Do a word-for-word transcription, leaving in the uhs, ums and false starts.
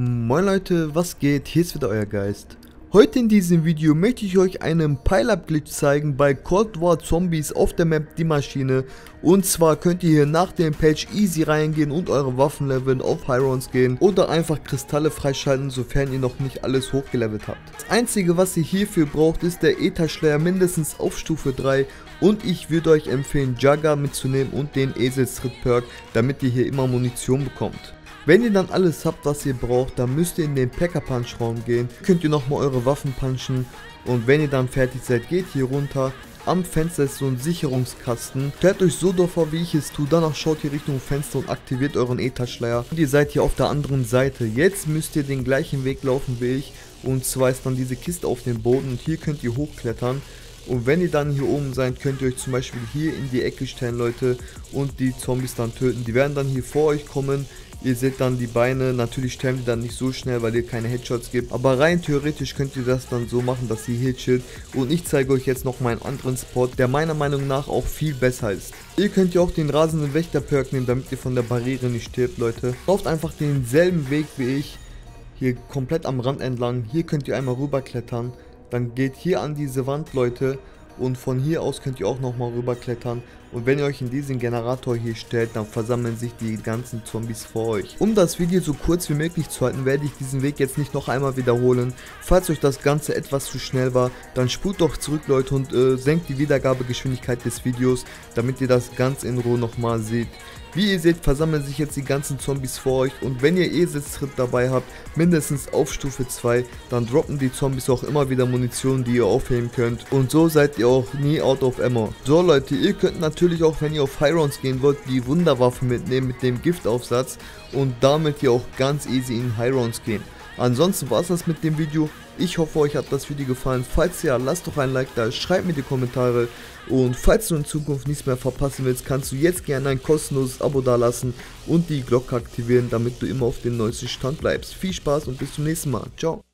Moin Leute, was geht? Hier ist wieder euer Geist. Heute in diesem Video möchte ich euch einen Pile-Up-Glitch zeigen bei Cold War Zombies auf der Map Die Maschine. Und zwar könnt ihr hier nach dem Patch easy reingehen und eure Waffen leveln, auf High Rounds gehen oder einfach Kristalle freischalten, sofern ihr noch nicht alles hochgelevelt habt. Das einzige, was ihr hierfür braucht, ist der Aether-Schleier mindestens auf Stufe drei. Und ich würde euch empfehlen, Jugger mitzunehmen und den Eselstritt-Perk, damit ihr hier immer Munition bekommt. Wenn ihr dann alles habt, was ihr braucht, dann müsst ihr in den Packer-Punch-Raum gehen. Könnt ihr nochmal eure Waffen punchen. Und wenn ihr dann fertig seid, geht hier runter. Am Fenster ist so ein Sicherungskasten. Stellt euch so vor, wie ich es tue. Danach schaut ihr Richtung Fenster und aktiviert euren Aether-Schleier. Und ihr seid hier auf der anderen Seite. Jetzt müsst ihr den gleichen Weg laufen wie ich. Und zwar ist dann diese Kiste auf dem Boden. Und hier könnt ihr hochklettern. Und wenn ihr dann hier oben seid, könnt ihr euch zum Beispiel hier in die Ecke stellen, Leute. Und die Zombies dann töten. Die werden dann hier vor euch kommen. Ihr seht dann die Beine, natürlich sterben die dann nicht so schnell, weil ihr keine Headshots gibt. Aber rein theoretisch könnt ihr das dann so machen, dass ihr hier chillt. Und ich zeige euch jetzt noch meinen anderen Spot, der meiner Meinung nach auch viel besser ist. Ihr könnt ja auch den rasenden Wächter-Perk nehmen, damit ihr von der Barriere nicht stirbt, Leute. Lauft einfach denselben Weg wie ich, hier komplett am Rand entlang. Hier könnt ihr einmal rüberklettern. Dann geht hier an diese Wand, Leute. Und von hier aus könnt ihr auch nochmal rüber klettern. Und wenn ihr euch in diesen Generator hier stellt, dann versammeln sich die ganzen Zombies vor euch. Um das Video so kurz wie möglich zu halten, werde ich diesen Weg jetzt nicht noch einmal wiederholen. Falls euch das Ganze etwas zu schnell war, dann spult doch zurück, Leute, und äh, senkt die Wiedergabegeschwindigkeit des Videos, damit ihr das ganz in Ruhe nochmal seht. Wie ihr seht, versammeln sich jetzt die ganzen Zombies vor euch, und wenn ihr Eselstritt dabei habt, mindestens auf Stufe zwei, dann droppen die Zombies auch immer wieder Munition, die ihr aufheben könnt, und so seid ihr auch nie out of ammo. So Leute, ihr könnt natürlich auch, wenn ihr auf High Rounds gehen wollt, die Wunderwaffe mitnehmen mit dem Giftaufsatz und damit hier auch ganz easy in High Rounds gehen. Ansonsten war es das mit dem Video. Ich hoffe, euch hat das Video gefallen. Falls ja, lasst doch ein Like da, schreibt mir die Kommentare. Und falls du in Zukunft nichts mehr verpassen willst, kannst du jetzt gerne ein kostenloses Abo dalassen und die Glocke aktivieren, damit du immer auf dem neuesten Stand bleibst. Viel Spaß und bis zum nächsten Mal. Ciao.